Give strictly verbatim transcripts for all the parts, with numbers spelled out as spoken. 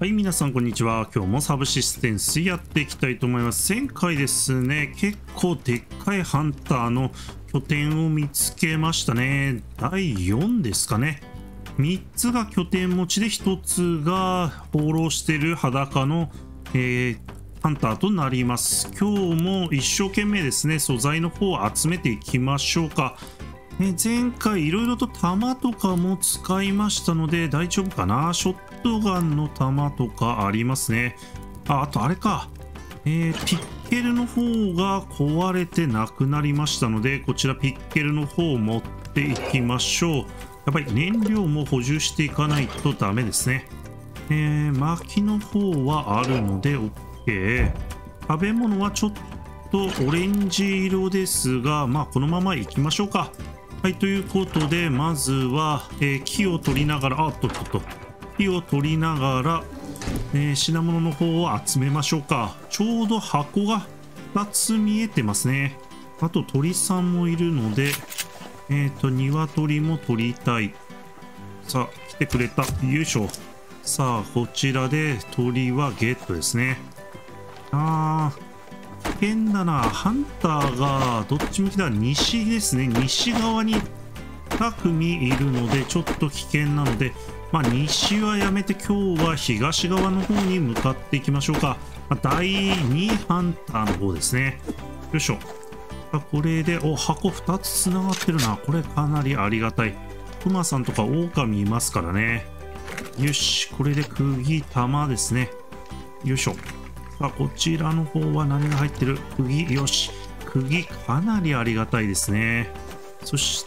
はい、皆さんこんにちは。今日もサブシステンスやっていきたいと思います。前回ですね、結構でっかいハンターの拠点を見つけましたね。だいよんですかね。みっつが拠点持ちでひとつが放浪してる裸の、えー、ハンターとなります。今日も一生懸命ですね、素材の方を集めていきましょうか。ね、前回いろいろと弾とかも使いましたので大丈夫かな。ショットガンの弾とかありますね。あ、あとあれか。えー、ピッケルの方が壊れてなくなりましたので、こちらピッケルの方を持っていきましょう。やっぱり燃料も補充していかないとダメですね。えー、薪の方はあるので OK。食べ物はちょっとオレンジ色ですが、まあこのままいきましょうか。はい、ということで、まずは、えー、木を取りながら、あっとっとっと、木を取りながら、えー、品物の方を集めましょうか。ちょうど箱がふたつ見えてますね。あと鳥さんもいるので、えっと、鶏も取りたい。さあ、来てくれた。よいしょ。さあ、こちらで鳥はゲットですね。あー。危険だな。ハンターがどっち向きだ。西ですね。西側にに組いるのでちょっと危険なので、まあ西はやめて今日は東側の方に向かっていきましょうか。まあ、だいにハンターの方ですね。よいしょ。これで、お、箱ふたつつながってるな。これかなりありがたい。クマさんとかオオカミいますからね。よし。これで釘玉ですね。よいしょ。さあ、こちらの方は何が入ってる？釘、よし。釘、かなりありがたいですね。そして、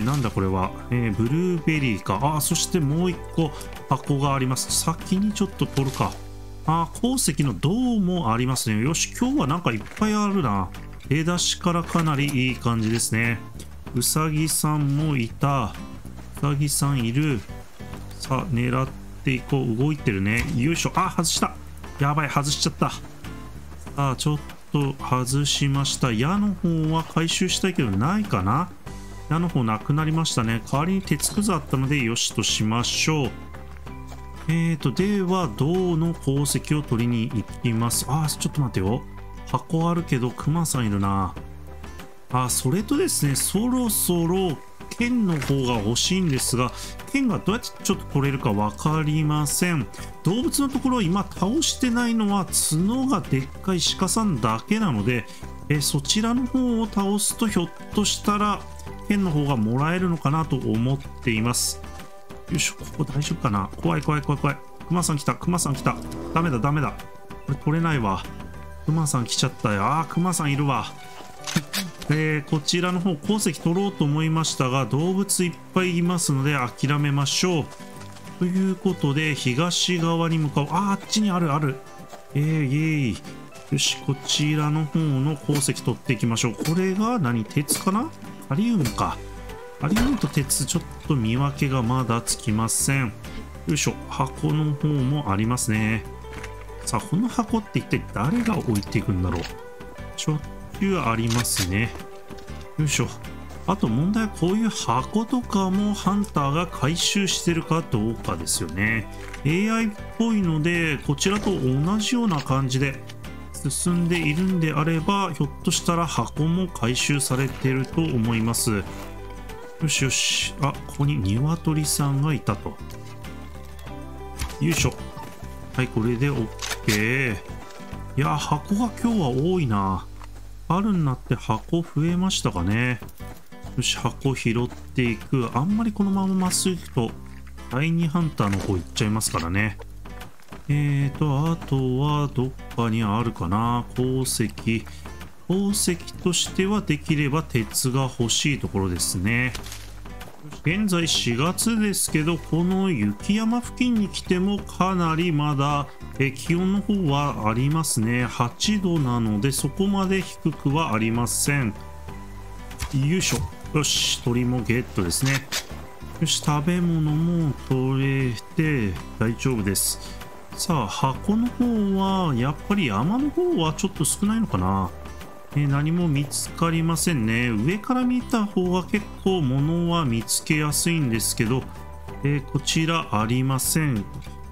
なんだこれは。えー、ブルーベリーか。あ、そしてもう一個箱があります。先にちょっと取るか。あ、鉱石の銅もありますね。よし、今日はなんかいっぱいあるな。出だしからかなりいい感じですね。うさぎさんもいた。うさぎさんいる。さあ、狙っていこう。動いてるね。よいしょ。あ、外した。やばい、外しちゃった。さあ、ちょっと外しました。矢の方は回収したいけどないかな。矢の方なくなりましたね。代わりに鉄くずあったのでよしとしましょう。えーと、では、銅の鉱石を取りに行きます。あ、ちょっと待ってよ。箱あるけど、クマさんいるな。あ、それとですね、そろそろ剣の方が欲しいんですが、剣がどうやってちょっと取れるか分かりません。動物のところ今倒してないのは角がでっかい鹿さんだけなので、えそちらの方を倒すとひょっとしたら剣の方がもらえるのかなと思っています。よいしょ、ここ大丈夫かな。怖い怖い怖い怖い。クマさん来た、クマさん来た。ダメだダメだ。これ取れないわ。クマさん来ちゃったよ。あー、クマさんいるわ。えー、こちらの方鉱石取ろうと思いましたが動物いっぱいいますので諦めましょう。ということで東側に向かう。あー、あっちにあるある。えー、イエーイ。よし、こちらの方の鉱石取っていきましょう。これが何？鉄かな？カリウムか。カリウムと鉄ちょっと見分けがまだつきません。よいしょ、箱の方もありますね。さあ、この箱って一体誰が置いていくんだろう。ちょっとありますね。よいしょ。あと問題はこういう箱とかもハンターが回収してるかどうかですよね。エーアイ っぽいのでこちらと同じような感じで進んでいるんであればひょっとしたら箱も回収されてると思います。よしよし。あ、ここに鶏さんがいたと。よいしょ。はい、これで OK。いや、箱が今日は多いな。春になって箱増えましたかね。よし、箱拾っていく。あんまりこのまままっすぐ行くとだいにハンターの方行っちゃいますからね。えーと、あとはどっかにあるかな。鉱石。鉱石としてはできれば鉄が欲しいところですね。現在しがつですけど、この雪山付近に来てもかなりまだえ気温の方はありますね。はちどなのでそこまで低くはありません。よいしょ。よし、鳥もゲットですね。よし、食べ物も取れて大丈夫です。さあ、箱の方はやっぱり山の方はちょっと少ないのかな。え何も見つかりませんね。上から見た方が結構物は見つけやすいんですけど、えー、こちらありません。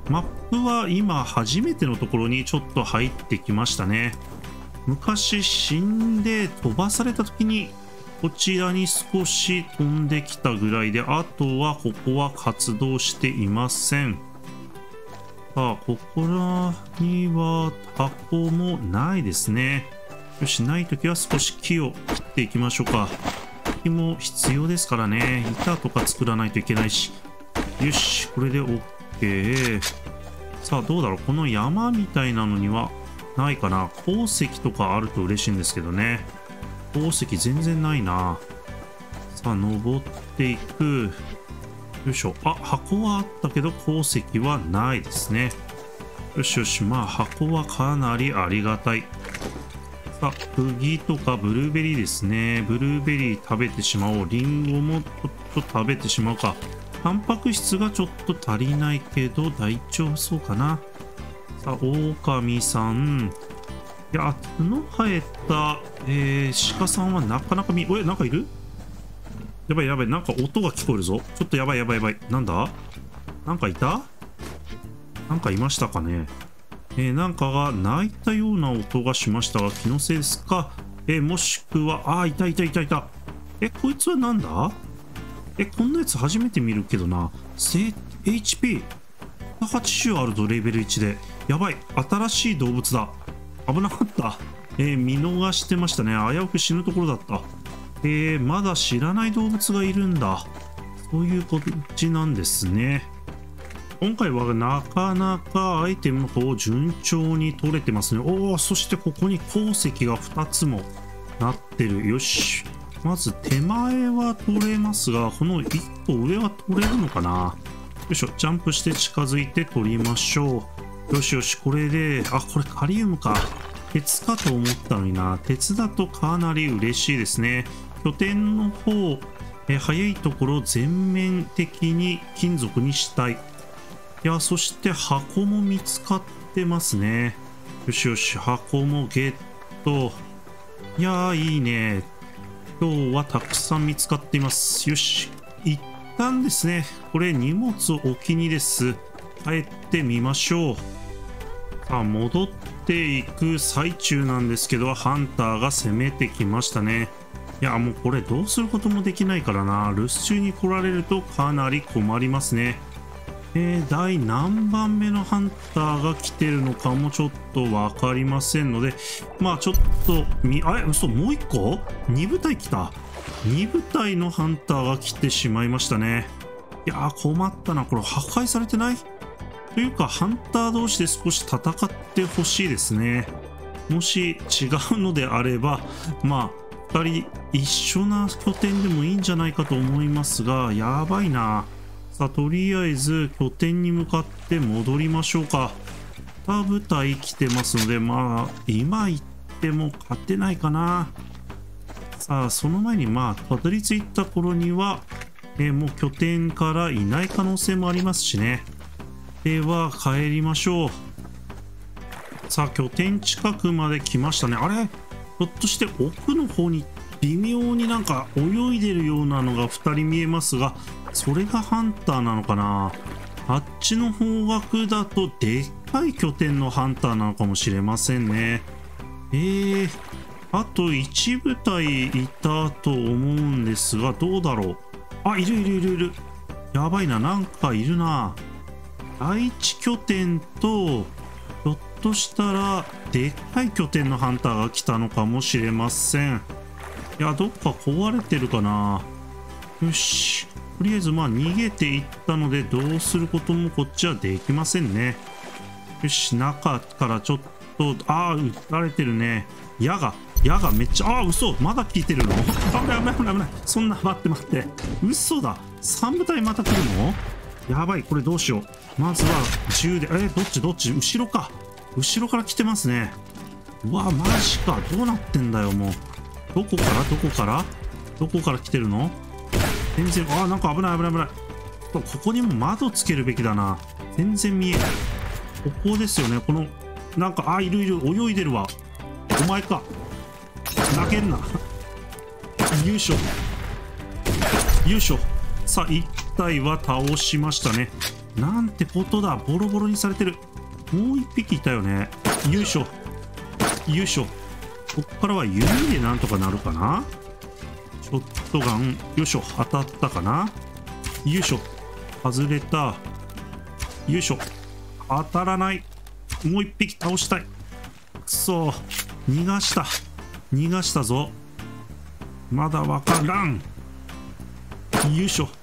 マップは今初めてのところにちょっと入ってきましたね。昔死んで飛ばされた時にこちらに少し飛んできたぐらいで、あとはここは活動していません。さあ、ここらには箱もないですね。よし、ない時は少し木を切っていきましょうか。木も必要ですからね。板とか作らないといけないし。よし、これで OK。さあ、どうだろう。この山みたいなのにはないかな。鉱石とかあると嬉しいんですけどね。鉱石全然ないな。さあ、登っていく。よいしょ。あ、箱はあったけど鉱石はないですね。よしよし。まあ、箱はかなりありがたい。さあ、釘とかブルーベリーですね。ブルーベリー食べてしまおう。リンゴもちょっと食べてしまうか。タンパク質がちょっと足りないけど大丈夫そうかな。さあ、狼さん。いや、角生えた、えー、鹿さんはなかなか見、おい、なんかいる？やばいやばい、なんか音が聞こえるぞ。ちょっとやばいやばいやばい。なんだ？なんかいた？なんかいましたかね。えー、なんかが鳴いたような音がしましたが、気のせいですか？えー、もしくは、あー、いたいたいたいた。え、こいつはなんだ？え、こんなやつ初めて見るけどな。せ エイチピーはちじゅう あるぞ、レベルいちで。やばい、新しい動物だ。危なかった。えー、見逃してましたね。危うく死ぬところだった。えー、まだ知らない動物がいるんだ。そういう感じなんですね。今回はなかなかアイテムの方順調に取れてますね。おお、そしてここに鉱石がふたつもなってる。よし。まず手前は取れますが、このいっこ上は取れるのかな。よいしょ。ジャンプして近づいて取りましょう。よしよし。これで、あ、これカリウムか。鉄かと思ったのにな。鉄だとかなり嬉しいですね。拠点の方、え早いところ全面的に金属にしたい。いや、そして箱も見つかってますね。よしよし、箱もゲット。いやー、いいね。今日はたくさん見つかっています。よし。一旦ですね、これ荷物を置きにです。帰ってみましょう。さあ、戻っていく最中なんですけど、ハンターが攻めてきましたね。いや、もうこれどうすることもできないからな。留守中に来られるとかなり困りますね。えー、第何番目のハンターが来てるのかもちょっと分かりませんので、まあちょっとみ、あれ、嘘、もういっこ ?に 部隊来た。に部隊のハンターが来てしまいましたね。いやー、困ったな。これ破壊されてない？というか、ハンター同士で少し戦ってほしいですね。もし違うのであれば、まあ、ふたり一緒な拠点でもいいんじゃないかと思いますが、やばいな。さあ、とりあえず拠点に向かって戻りましょうか。に部隊来てますので、まあ、今行っても勝てないかな。さあ、その前に、まあ、たどり着いた頃には、えー、もう拠点からいない可能性もありますしね。では、帰りましょう。さあ、拠点近くまで来ましたね。あれ？ひょっとして奥の方に微妙になんか泳いでるようなのがふたり見えますが、それがハンターなのかな。あっちの方角だとでっかい拠点のハンターなのかもしれませんね。えー、あといち部隊いたと思うんですが、どうだろう。あ、いるいるいるいる。やばいな、なんかいるな。第一拠点と、ひょっとしたらでっかい拠点のハンターが来たのかもしれません。いや、どっか壊れてるかな。よし。とりあえず、まあ、逃げていったので、どうすることもこっちはできませんね。よし、中からちょっと、ああ、撃たれてるね。矢が、矢がめっちゃ、ああ、嘘、まだ効いてるの？危ない危ない危ない危ない。そんな、待って待って。嘘だ。さん部隊また来るの？やばい、これどうしよう。まずは、銃で、えー、どっちどっち？後ろか。後ろから来てますね。うわ、マジか。どうなってんだよ、もう。どこからどこからどこから来てるの？全然、あー、なんか危ない危ない危ない。ここにも窓つけるべきだな。全然見えない。ここですよね。この、なんか、あー、いるいる。泳いでるわ。お前か。投げんな。よいしょ。よいしょ。さあ、一体は倒しましたね。 なんてことだ。ボロボロにされてる。もう一匹いたよね。よいしょ。よいしょ。こっからは弓でなんとかなるかな。ショットガン。よいしょ。当たったかな。よいしょ。外れた。よいしょ。当たらない。もう一匹倒したい。くそ。逃がした。逃がしたぞ。まだわからん。よいしょ。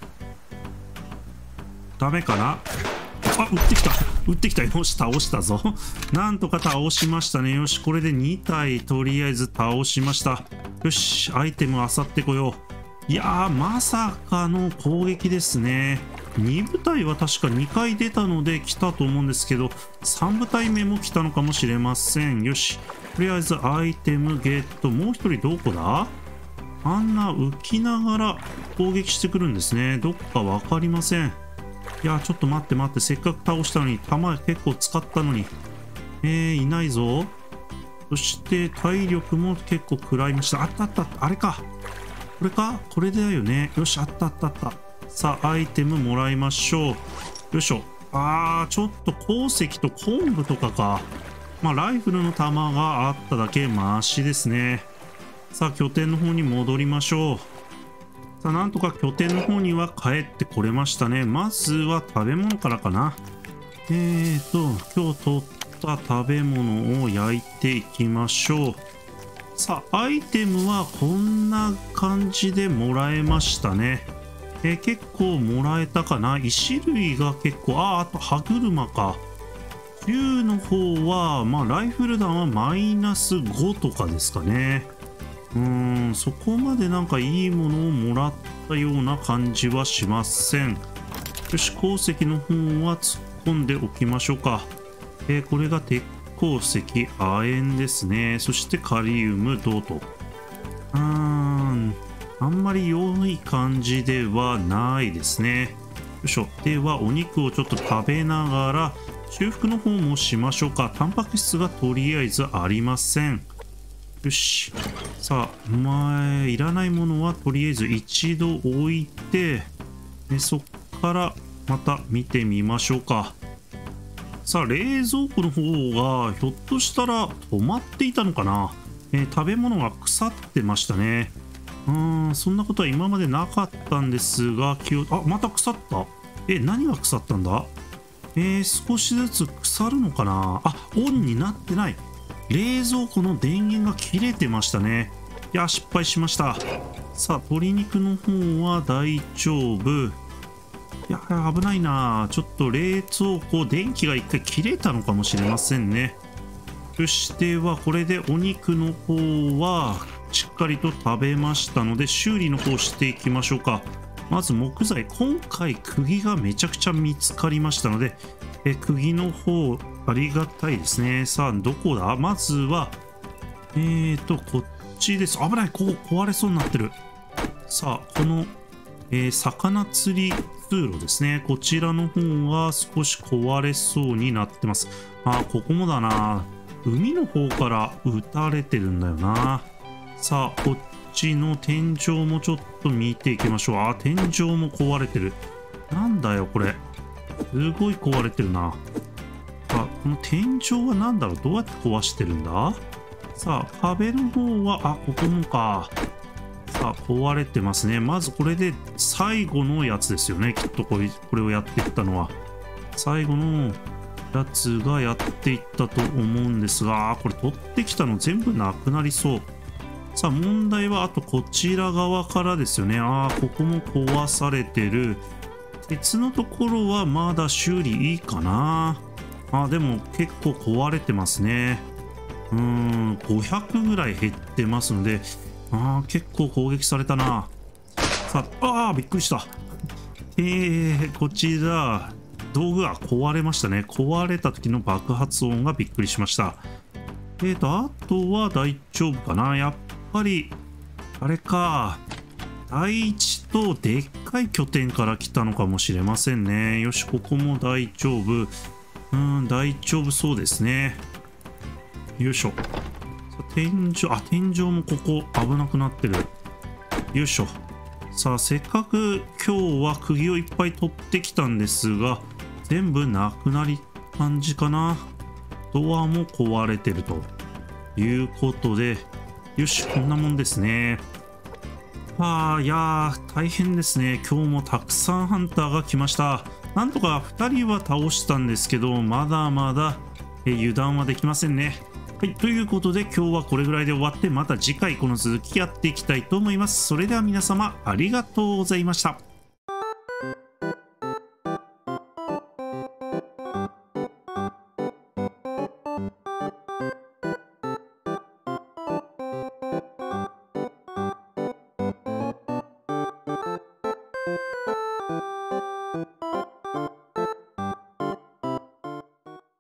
ダメかな。あ、撃ってきた。撃ってきた。よし、倒したぞ。なんとか倒しましたね。よし、これでに体とりあえず倒しました。よし、アイテム漁ってこよう。いやー、まさかの攻撃ですね。に部隊は確かにかい出たので来たと思うんですけど、さん部隊目も来たのかもしれません。よし、とりあえずアイテムゲット。もう一人どこだ？あんな浮きながら攻撃してくるんですね。どっかわかりません。いや、ちょっと待って待って。せっかく倒したのに、弾結構使ったのに。えー、いないぞ。そして体力も結構食らいました。あったあった。あれか。これか？これだよね。よし、あったあったあった。さあ、アイテムもらいましょう。よいしょ。あー、ちょっと鉱石と昆布とかか。まあ、ライフルの弾があっただけマシですね。さあ、拠点の方に戻りましょう。さあ、なんとか拠点の方には帰ってこれましたね。まずは食べ物からかな。えーと、今日取った食べ物を焼いていきましょう。さあ、アイテムはこんな感じでもらえましたね。えー、結構もらえたかな。石類が結構、あ、あと歯車か。銃の方は、まあ、ライフル弾はマイナスごとかですかね。うーん、そこまでなんかいいものをもらったような感じはしません。よし、鉱石の方は突っ込んでおきましょうか。えー、これが鉄鉱石、亜鉛ですね。そしてカリウム、銅と。うーん、あんまり良い感じではないですね。よいしょ。では、お肉をちょっと食べながら、修復の方もしましょうか。タンパク質がとりあえずありません。よし。さあ、お前、いらないものはとりあえず一度置いて、でそっからまた見てみましょうか。さあ、冷蔵庫の方がひょっとしたら止まっていたのかな。えー、食べ物が腐ってましたね。うーん、そんなことは今までなかったんですが、気を、あ、また腐った。え、何が腐ったんだ？えー、少しずつ腐るのかな。あ、オンになってない。冷蔵庫の電源が切れてましたね。いや、失敗しました。さあ、鶏肉の方は大丈夫。いや、危ないな。ちょっと冷蔵庫、電気が一回切れたのかもしれませんね。よし、では、これでお肉の方はしっかりと食べましたので、修理の方していきましょうか。まず木材、今回釘がめちゃくちゃ見つかりましたので、え釘の方ありがたいですね。さあ、どこだ？まずはえーとこっちです。危ない。ここ壊れそうになってる。さあ、この、えー、魚釣り通路ですね。こちらの方が少し壊れそうになってます。あー、ここもだな。海の方から撃たれてるんだよな。さあ、こっちの天井もちょっと見ていきましょう。あー、天井も壊れてる。なんだよこれ。すごい壊れてるな。あ、この天井は何だろう。どうやって壊してるんだ。さあ、壁の方は、あ、ここもか。さあ、壊れてますね。まずこれで最後のやつですよね。きっとこれ、これをやっていったのは。最後のやつがやっていったと思うんですが、これ取ってきたの全部なくなりそう。さあ、問題はあとこちら側からですよね。ああ、ここも壊されてる。鉄のところはまだ修理いいかな。あ、でも結構壊れてますね。うーん、ごひゃくぐらい減ってますので、あー、結構攻撃されたな。さあ、あー、びっくりした。えー、こちら、道具が壊れましたね。壊れた時の爆発音がびっくりしました。えーと、あとは大丈夫かな。やっぱり、あれか。第一とでっかい拠点から来たのかもしれませんね。よし、ここも大丈夫。うーん、大丈夫そうですね。よいしょ。天井、あ、天井もここ危なくなってる。よいしょ。さあ、せっかく今日は釘をいっぱい取ってきたんですが、 全部なくなり感じかな。ドアも壊れてるということで、よし、こんなもんですね。はあ、いやー、大変ですね。今日もたくさんハンターが来ました。なんとかふたりは倒したんですけど、まだまだえ油断はできませんね。はい、ということで今日はこれぐらいで終わって、また次回この続きやっていきたいと思います。それでは皆様ありがとうございました。